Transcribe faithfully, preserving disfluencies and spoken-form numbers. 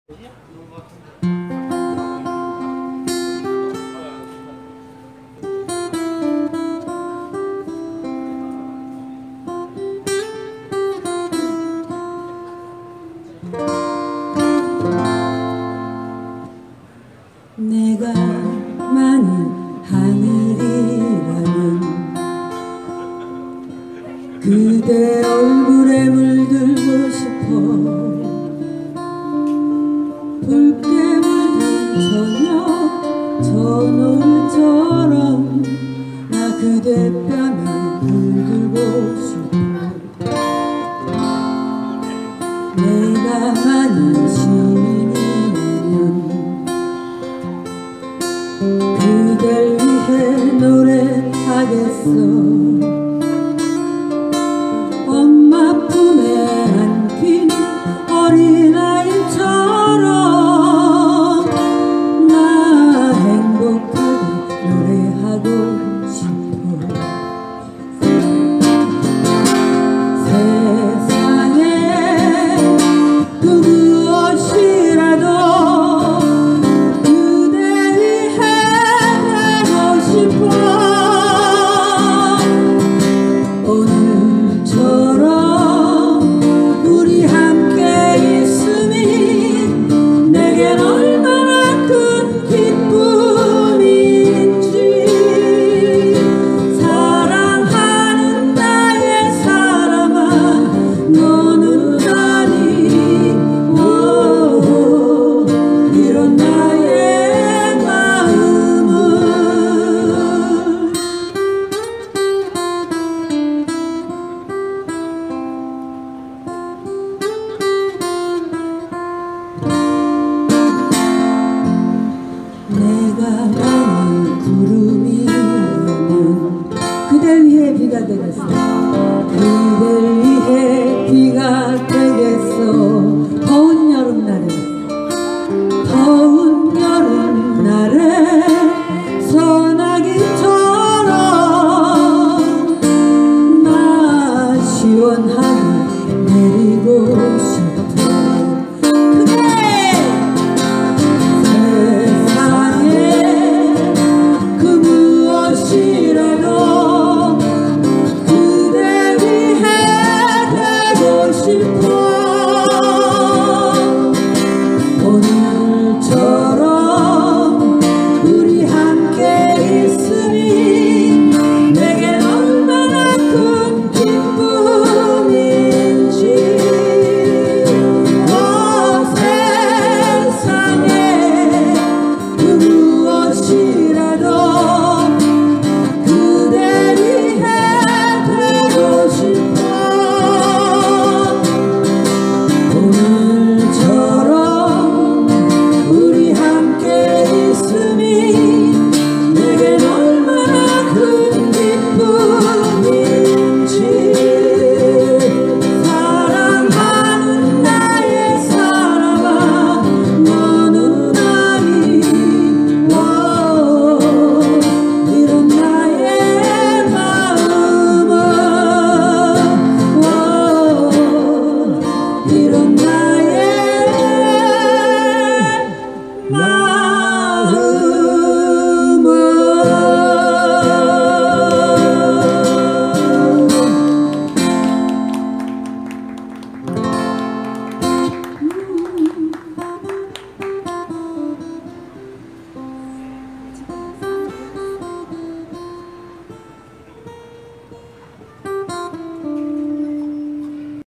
내가 만일 하늘이라면 그대 얼굴에 물들고 싶어. 붉게 물든 저녁 저 노을처럼 나 그대 뺨에 물들고 싶어. 내가 만일 시인이라면 그댈 위해 노래하겠어. 엄마 품에 안긴 어린아이처럼 나 행복하게 노래하고 싶어. 세상에 그 무엇이라도 오늘처럼 우리 함께 있음이 내겐 얼마나 큰 기쁨인지. 사랑하는 나의 사람아 너는 아니. 오, 이런 나의 마음을 내가 만일 구름이라면 그댈 위해 비가 되겠어. 그댈 위해 비가 되겠어. 더운 여름날에 더운